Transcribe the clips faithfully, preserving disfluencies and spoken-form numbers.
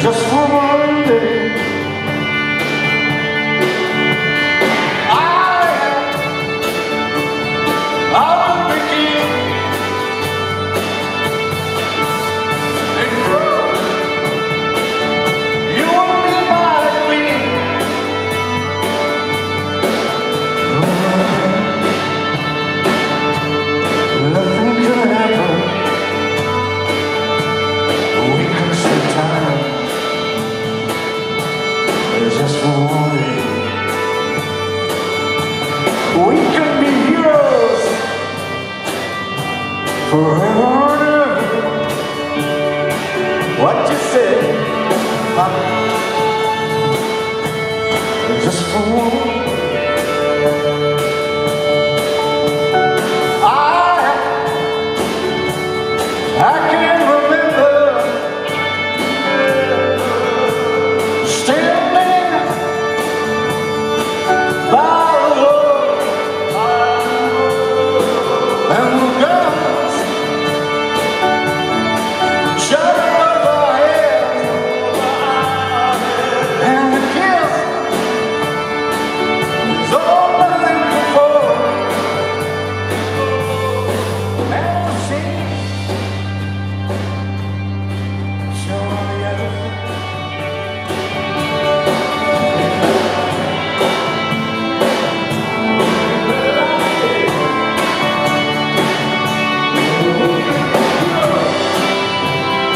just for one day. I, I will be king and grow. You will be my queen. Nothing can happen. We can spend time. Just for one day. We can be heroes forever and ever. What you say? Just for one day. I, I can't remember standing by the road and the guns shouting over our heads and the kiss is all nothing before and the sea showing the other.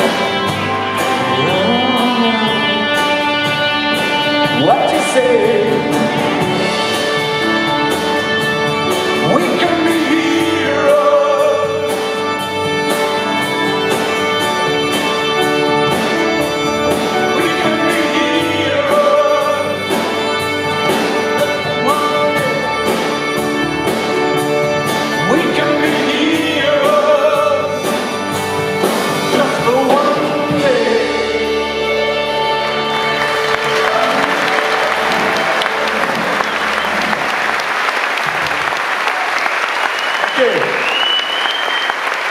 What you say?